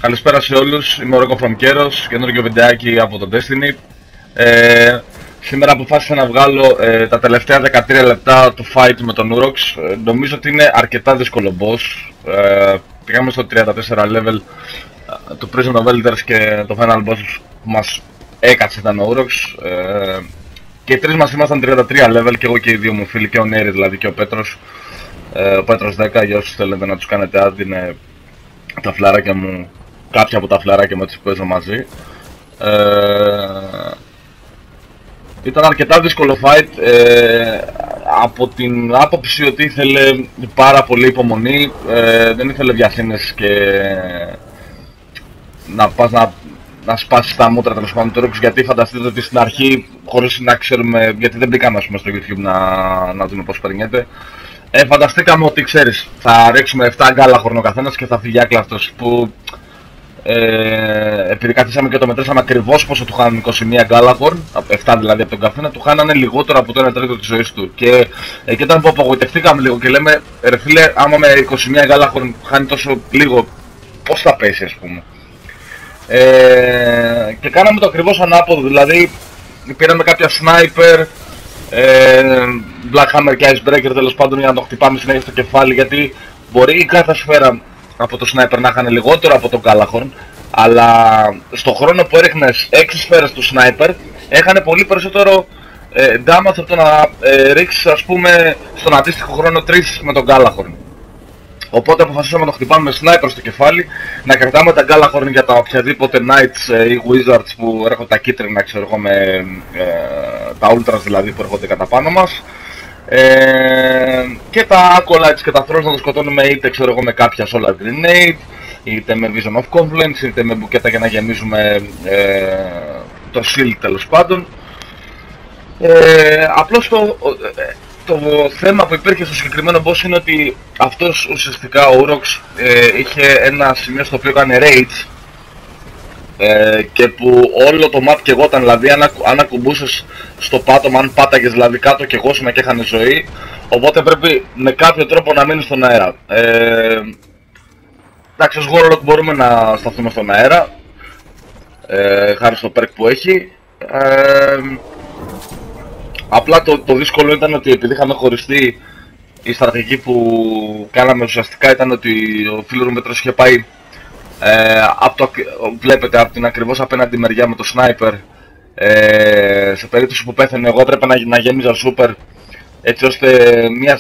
Καλησπέρα σε όλους, είμαι ο Ρόκο Φρομκέρος, καινούργιο βιντεάκι από το Destiny. Σήμερα αποφάσισα να βγάλω τα τελευταία 13 λεπτά του fight με τον Urox. Νομίζω ότι είναι αρκετά δύσκολο boss. Πήγαμε στο 34 level του Prison of Elders και το final boss που μας έκατσε ήταν ο Urox. Και οι τρεις μας ήμασταν 33 level, και εγώ και οι δύο μου φίλοι, και ο Νέρη δηλαδή και ο Πέτρος. Ο Πέτρος 10, για όσους θέλετε να τους κάνετε ad, είναι τα φλαράκια μου, κάποια από τα φλαράκια με τις που παίζω μαζί. Ήταν αρκετά δύσκολο fight, από την άποψη ότι ήθελε πάρα πολύ υπομονή, δεν ήθελε βιασύνες και να πας να σπάσεις τα μούτρα τέλος πάντων του Urox, γιατί φανταστείτε ότι στην αρχή, χωρίς να ξέρουμε, γιατί δεν μπήκαμε ας πούμε στο YouTube να δούμε πώς περνιέται, φανταστήκαμε ότι ξέρεις, θα ρίξουμε 7 γκάλα χρόνο καθένας και θα φύγει άκλαυτος, που επειδή καθίσαμε και το μετρήσαμε ακριβώς πόσο του χάνουν 21 γκάλαχορν, 7 δηλαδή από τον καθένα, του χάνανε λιγότερο από το 1 τρίτο της ζωής του. Και εκεί ήταν που απογοητευτήκαμε λίγο και λέμε, ρε φίλε, άμα με 21 γκάλαχορν χάνει τόσο λίγο, πώς θα πέσει ας πούμε. Και κάναμε το ακριβώς ανάποδο, δηλαδή πήραμε κάποια sniper, Black Hammer και Icebreaker τέλος πάντων, για να το χτυπάμε συνέχεια στο κεφάλι, γιατί μπορεί η κάθε σφαίρα από το sniper να είχαν λιγότερο από τον Gallahorn, αλλά στο χρόνο που έριχνες 6 σφαίρες του sniper έχανε πολύ περισσότερο damage από το να ρίξεις ας πούμε στον αντίστοιχο χρόνο 3 με τον Gallahorn. Οπότε αποφασίσαμε να το χτυπάμε με sniper στο κεφάλι, να κρατάμε τα Gallahorn για τα οποιαδήποτε knights ή wizards που έρχονται τα κίτρινα, ξέρω εγώ, με τα ultras δηλαδή που έρχονται κατά πάνω μας. Και τα acolytes και τα throws να το σκοτώνουμε είτε ξέρω εγώ με κάποια solar grenade, είτε με vision of confluence, είτε με μπουκέτα για να γεμίζουμε το shield τέλος πάντων. Απλώς το θέμα που υπήρχε στο συγκεκριμένο boss είναι ότι αυτός ουσιαστικά ο Urox είχε ένα σημείο στο οποίο έκανε rage, και που όλο το map καιγόταν, δηλαδή αν ακουμπούσες στο πάτωμα, αν πάταγες δηλαδή κάτω καιγόσουνα και έχανε ζωή, οπότε πρέπει με κάποιο τρόπο να μείνεις στον αέρα. Εντάξει, ως Warlock μπορούμε να σταθούμε στον αέρα, χάρη στο perk που έχει. Απλά το δύσκολο ήταν ότι επειδή είχαμε χωριστεί, η στρατηγική που κάναμε ουσιαστικά ήταν ότι ο φίλος μου Πέτρος είχε πάει βλέπετε από την ακριβώς απέναντι μεριά με το sniper. Σε περίπτωση που πέθανε εγώ έπρεπε να γέμιζα super, έτσι ώστε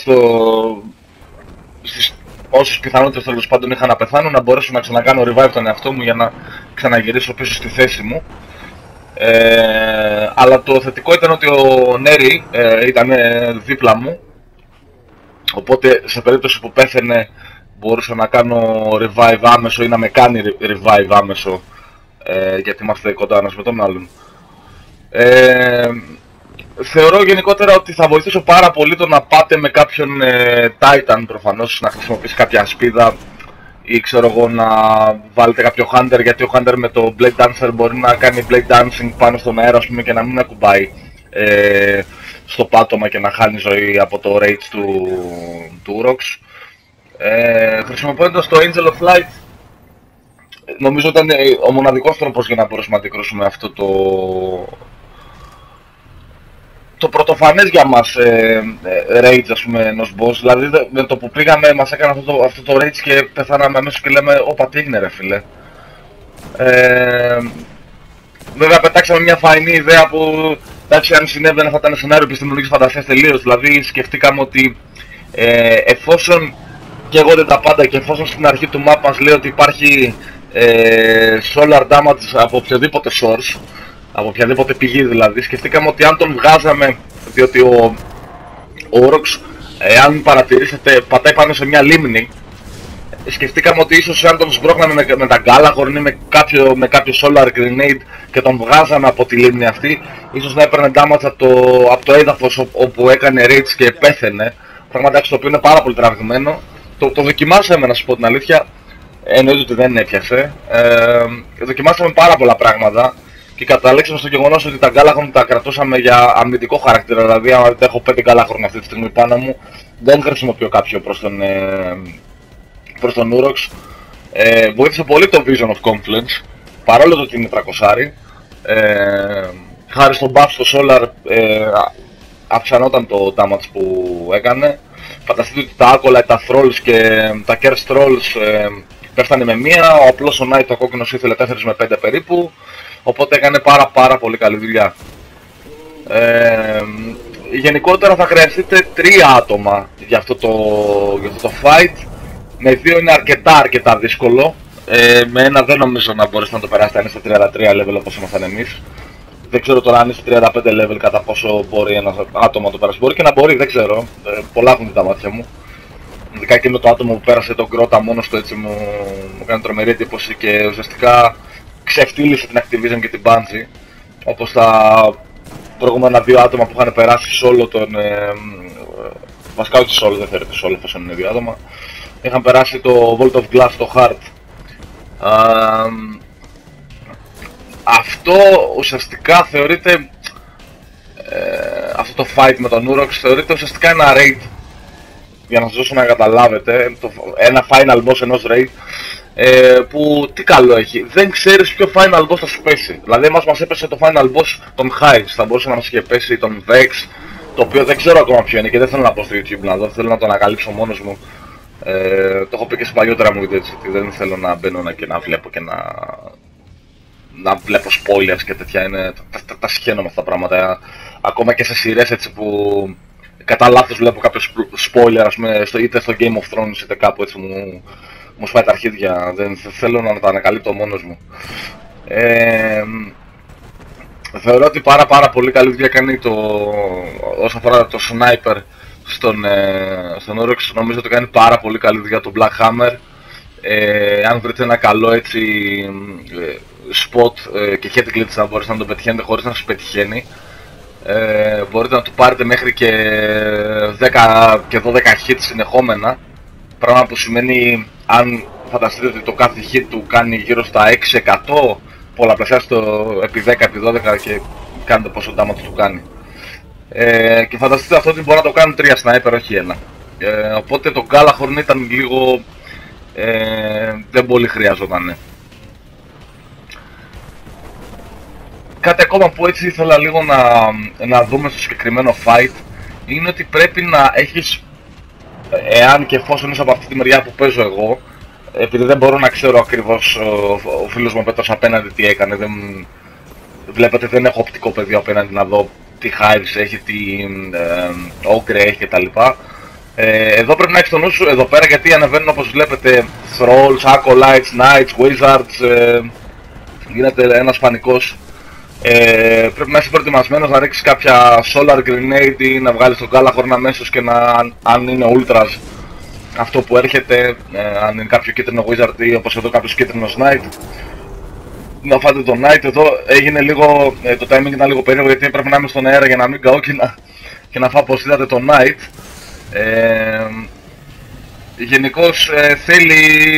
στις όσες πιθανότητες τέλος πάντων είχα να πεθάνω, να μπορέσω να ξανακάνω revive τον εαυτό μου για να ξαναγυρίσω πίσω στη θέση μου. Αλλά το θετικό ήταν ότι ο Νέρη ήταν δίπλα μου, οπότε σε περίπτωση που πέθαινε μπορούσα να κάνω revive άμεσο ή να με κάνει revive άμεσο, γιατί είμαστε κοντά ένας με τον άλλον. Θεωρώ γενικότερα ότι θα βοηθήσω πάρα πολύ το να πάτε με κάποιον Titan, προφανώς να χρησιμοποιήσει κάποια ασπίδα ή ξέρω εγώ να βάλετε κάποιο Hunter, γιατί ο Hunter με το Blade Dancer μπορεί να κάνει Blade Dancing πάνω στον αέρα ας πούμε, και να μην ακουμπάει στο πάτωμα και να χάνει ζωή από το rage του Urox. Χρησιμοποιώντας το Angel of Light, νομίζω ήταν ο μοναδικός τρόπος για να μπορέσουμε να αντικρούσουμε αυτό το πρωτοφανές για μας rage ας πούμε ενός boss. Δηλαδή με το που πήγαμε μας έκανε αυτό το rage και πεθάναμε αμέσως και λέμε όπα τι έγινε ρε φίλε. Βέβαια πετάξαμε μια φαϊνή ιδέα που εντάξει, αν συνέβαινε θα ήταν σενάριο επιστημονικής φαντασίας τελείως. Δηλαδή σκεφτήκαμε ότι εφόσον καίγονται τα πάντα και εφόσον στην αρχή του map μας λέει ότι υπάρχει solar damage από οποιοδήποτε source, από οποιαδήποτε πηγή δηλαδή, σκεφτήκαμε ότι αν τον βγάζαμε, διότι ο Urox, αν παρατηρήσετε, πατάει πάνω σε μια λίμνη, σκεφτήκαμε ότι ίσως αν τον σμπρώχναμε με τα Gallahorn ή με κάποιο solar grenade και τον βγάζαμε από τη λίμνη αυτή, ίσως να έπαιρνε damage από το έδαφος όπου έκανε rage και πέθαινε. Πραγματικά το οποίο είναι πάρα πολύ τραβηγμένο. Το δοκιμάσαμε να σας πω την αλήθεια, εννοείται ότι δεν έπιασε. Δοκιμάσαμε πάρα πολλά πράγματα και καταλήξαμε στο γεγονός ότι τα Gallahorn τα κρατούσαμε για αμυντικό χαρακτήρα. Δηλαδή, αν έχω 5 Gallahorn αυτή τη στιγμή πάνω μου, δεν χρησιμοποιώ κάποιο προς τον Urox. Βοήθησε πολύ το Vision of Confluence, παρόλο το ότι είναι 300. Χάρη στον buff στο Solar αυξανόταν το damage που έκανε. Φανταστείτε ότι τα Acolyte, τα Thralls και τα Curse Trolls πέφτανε με μία, ο απλός ο Knight, ο κόκκινος ήθελε 4 με 5 περίπου, οπότε έκανε πάρα πολύ καλή δουλειά. Γενικότερα θα χρειαστείτε 3 άτομα για αυτό το fight, με 2 είναι αρκετά δύσκολο, με ένα δεν νομίζω να μπορέσετε να το περάσετε αν είστε 33 level όπως ήμασταν εμείς. Δεν ξέρω τώρα αν είστε 35 level κατά πόσο μπορεί ένα άτομο να το περάσει. Μπορεί και να μπορεί, δεν ξέρω. Πολλά έχουν δει τα μάτια μου. Ειδικά εκείνο το άτομο που πέρασε τον Κρότα μόνος του έτσι μου κάνει τρομερή εντύπωση και ουσιαστικά ξεφτύλισε την Activision και την Bungie. Όπως τα προηγούμενα 2 άτομα που είχαν περάσει solo τον... βασικά όχι solo, δεν θεωρείται solo εφόσον είναι 2 άτομα. Είχαν περάσει το Vault of Glass στο Heart. Αυτό ουσιαστικά θεωρείται, αυτό το fight με τον Urox θεωρείται ουσιαστικά ένα raid, για να σας δώσω να καταλάβετε, ένα final boss ενός raid, που τι καλό έχει, δεν ξέρεις ποιο final boss θα σου πέσει. Δηλαδή μας έπεσε το final boss των Hives, θα μπορούσε να μας είχε πέσει τον Vex, το οποίο δεν ξέρω ακόμα ποιο είναι και δεν θέλω να πω στο YouTube να δω, θέλω να το ανακαλύψω μόνος μου. Το έχω πει και σε παλιότερα μου βίντεο, ότι δεν θέλω να μπαίνω και να βλέπω και να βλέπω spoilers και τέτοια, τα συχαίνω με αυτά τα πράγματα. Ακόμα και σε σειρές έτσι που κατά λάθος βλέπω κάποιο spoiler, ας πούμε, είτε στο Game of Thrones είτε κάπου έτσι μου σπάει τα αρχίδια, δεν θέλω να τα ανακαλύπτω μόνος μου. Θεωρώ ότι πάρα πολύ καλή δουλειά κάνει όσον αφορά το sniper στον Urox. Νομίζω ότι κάνει πάρα πολύ καλή δουλειά το Black Hammer. Αν βρείτε ένα καλό έτσι spot και head glitch να μπορείτε να το πετυχαίνετε χωρίς να σας πετυχαίνει, μπορείτε να του πάρετε μέχρι και 10 και 12 hits συνεχόμενα, πράγμα που σημαίνει, αν φανταστείτε ότι το κάθε hit του κάνει γύρω στα 6%, πολλαπλασιάστε το επί 10 επί 12 και κάνετε πόσο damage του κάνει. Και φανταστείτε αυτό ότι μπορεί να το κάνουν 3 sniper, όχι ένα. Οπότε το Gjallarhorn ήταν λίγο... δεν πολύ χρειαζόταν. Κάτι ακόμα που έτσι ήθελα λίγο να δούμε στο συγκεκριμένο fight είναι ότι πρέπει να έχεις, εάν και εφόσον είσαι από αυτή τη μεριά που παίζω εγώ, επειδή δεν μπορώ να ξέρω ακριβώς ο φίλος μου πέτρος απέναντι τι έκανε, βλέπετε δεν έχω οπτικό πεδίο απέναντι να δω τι Hives έχει, τι Ogre έχει κτλ. Εδώ πρέπει να έχεις το νου σου εδώ πέρα, γιατί ανεβαίνουν όπως βλέπετε Thralls, Acolytes, Knights, Wizards, γίνεται ένας πανικός. Πρέπει να είσαι προετοιμασμένος να ρίξεις κάποια Solar Grenade ή να βγάλεις τον Gjallarhorn αμέσως και αν είναι Ultras αυτό που έρχεται, αν είναι κάποιο κίτρινο Wizard ή όπως εδώ κάποιος κίτρινος Knight, να φάτε τον Knight. Εδώ έγινε λίγο, το timing ήταν λίγο περίεργο γιατί έπρεπε να είμαι στον αέρα για να μην καώ και να φάω όπως είδατε τον Knight. Γενικώς θέλει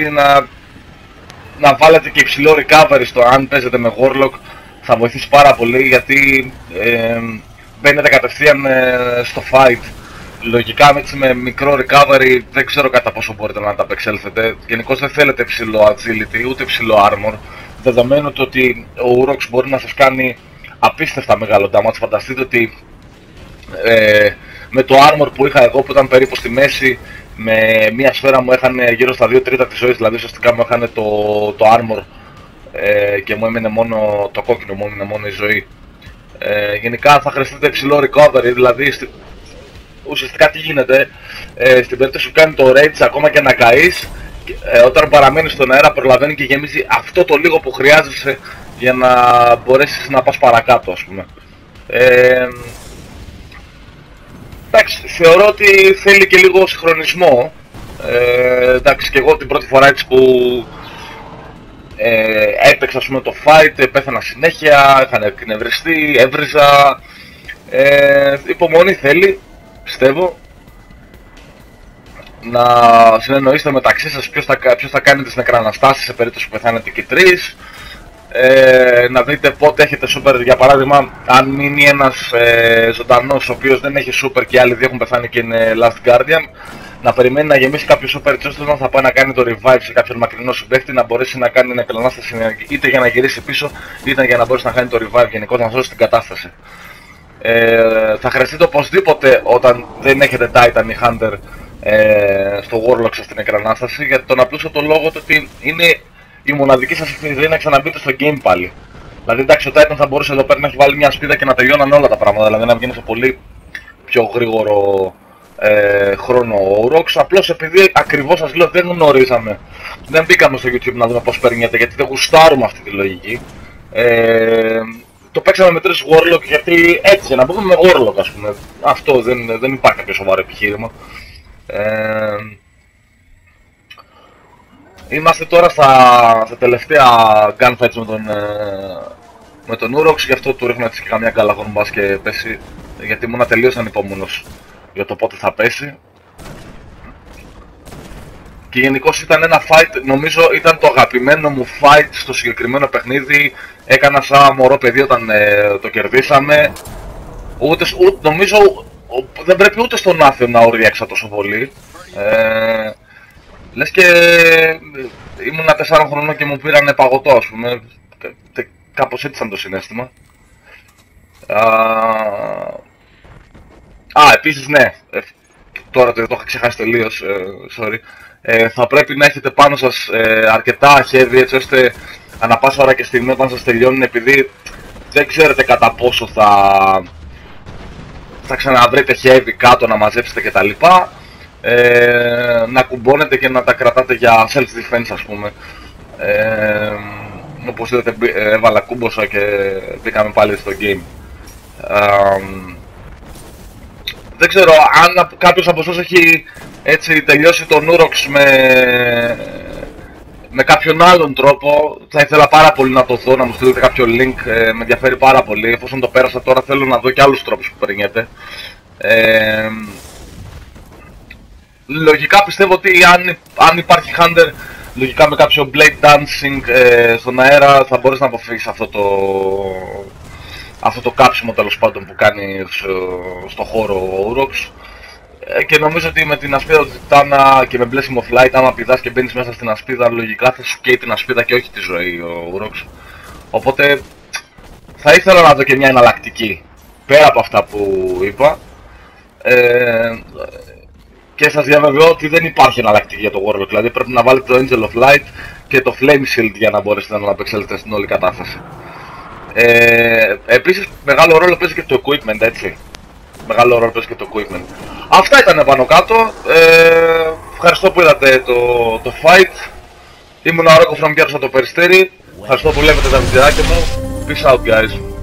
να βάλετε και υψηλό recovery στο αν παίζετε με Warlock, θα βοηθήσει πάρα πολύ γιατί μπαίνετε κατευθείαν στο fight. Λογικά έτσι με μικρό recovery δεν ξέρω κατά πόσο μπορείτε να τα απεξέλθετε. Γενικώς δεν θέλετε υψηλό agility ούτε υψηλό armor, δεδομένου ότι ο Urox μπορεί να σας κάνει απίστευτα μεγάλο damage. Φανταστείτε ότι με το armor που είχα εγώ που ήταν περίπου στη μέση, με μια σφαίρα μου έχανε γύρω στα 2 τρίτα της ζωής, δηλαδή ουσιαστικά μου έχανε το armor και μου έμεινε μόνο το κόκκινο, μου έμεινε μόνο η ζωή. Γενικά θα χρειαστείτε υψηλό recovery, δηλαδή ουσιαστικά τι γίνεται, στην περίπτωση που κάνει το rage ακόμα και να καείς, όταν παραμένει στον αέρα προλαβαίνει και γεμίζει αυτό το λίγο που χρειάζεσαι για να μπορέσεις να πας παρακάτω, ας πούμε. Εντάξει, θεωρώ ότι θέλει και λίγο συγχρονισμό. Εντάξει, και εγώ την πρώτη φορά έτσι που έπαιξα, ας πούμε, το fight, πέθανα συνέχεια, είχαν εκνευριστεί, έβριζα. Υπομονή θέλει, πιστεύω. Να συνεννοείστε μεταξύ σας ποιος θα κάνει τις νεκραναστάσεις σε περίπτωση που πεθάνετε και τρεις. Να δείτε πότε έχετε super, για παράδειγμα, αν μείνει ένας ζωντανός ο οποίος δεν έχει super και οι άλλοι δύο έχουν πεθάνει και είναι Last Guardian, να περιμένει να γεμίσει κάποιο super chest όταν θα πάει να κάνει το revive σε κάποιον μακρινό συμπαίχτη, να μπορέσει να κάνει μια επανάσταση είτε για να γυρίσει πίσω είτε για να μπορέσει να κάνει το revive, γενικώς να σώσει την κατάσταση. Θα χρειαστείτε οπωσδήποτε όταν δεν έχετε Titan ή Hunter στο Warlock στην εκρανάσταση, για τον απλούστο το λόγο ότι είναι η μοναδική σας ευκαιρία να ξαναμπείτε στο game πάλι. Δηλαδή εντάξει, ο Titan θα μπορούσε εδώ πέρα να έχει βάλει μια σπίδα και να τελειώναν όλα τα πράγματα, δηλαδή να βγαίνει σε πολύ πιο γρήγορο χρόνο ο Orox. Απλώς επειδή ακριβώς σας λέω δεν γνωρίζαμε, δεν μπήκαμε στο YouTube να δούμε πώς παίρνετε, γιατί δεν γουστάρουμε αυτή τη λογική. Το παίξαμε με 3 Warlock γιατί έτσι, να πούμε με Warlock ας πούμε. Αυτό δεν υπάρχει κάποιο σοβαρό επιχείρημα. Είμαστε τώρα στα τελευταία gunfights με τον Orox, γι' αυτό του ρίχνω έτσι και καμιά γκάλαγον μπας και πέσει, γιατί ήμουν τελείως ανυπόμονος για το πότε θα πέσει. Και γενικώς ήταν ένα fight, νομίζω ήταν το αγαπημένο μου fight στο συγκεκριμένο παιχνίδι. Έκανα σαν μωρό παιδί όταν το κερδίσαμε. Νομίζω δεν πρέπει ούτε στον Άθεο να όριαξα τόσο πολύ. Λες και ήμουν 4 χρονών και μου πήρανε παγωτό ας πούμε. Κάπως έτσι ήταν το συναίσθημα. Επίσης ναι, τώρα το είχα ξεχάσει τελείως, sorry. Θα πρέπει να έχετε πάνω σας αρκετά heavy έτσι ώστε ανά πάσα ώρα και στιγμή όταν σας τελειώνουν, επειδή δεν ξέρετε κατά πόσο θα ξαναβρείτε heavy κάτω να μαζέψετε κτλ. Να κουμπώνετε και να τα κρατάτε για self-defense ας πούμε. Όπως είδατε έβαλα κούμποσα και μπήκαμε πάλι στο game. Δεν ξέρω αν κάποιος από εσάς έχει έτσι τελειώσει τον Orox με κάποιον άλλον τρόπο. Θα ήθελα πάρα πολύ να το δω, να μου στείλετε κάποιο link, με ενδιαφέρει πάρα πολύ. Εφόσον το πέρασα τώρα θέλω να δω και άλλους τρόπους που περνιέται. Λογικά πιστεύω ότι αν υπάρχει Hunter, λογικά με κάποιο blade dancing στον αέρα θα μπορείς να αποφύγεις αυτό το κάψιμο τέλος πάντων που κάνει στο χώρο ο Orox. Και νομίζω ότι με την ασπίδα του Titana και με Blessing of Light, άμα πηδάς και μπαίνεις μέσα στην ασπίδα, λογικά θα σου καίει την ασπίδα και όχι τη ζωή ο Orox. Οπότε θα ήθελα να δω και μια εναλλακτική πέρα από αυτά που είπα. Και σας διαβεβαιώ ότι δεν υπάρχει εναλλακτική για το Warlock, δηλαδή πρέπει να βάλετε το Angel of Light και το Flame Shield για να μπορέσετε να απεξέλθετε στην όλη κατάσταση. Επίσης μεγάλο ρόλο παίζει και το equipment, έτσι. Μεγάλο ρόλο παίζει και το equipment. Αυτά ήταν πάνω κάτω. Ευχαριστώ που είδατε το fight. Ήμουν ο Rocco from Pierce από το Περιστέρι. Ευχαριστώ που βλέπετε τα βιντεάκια μου. Peace out guys.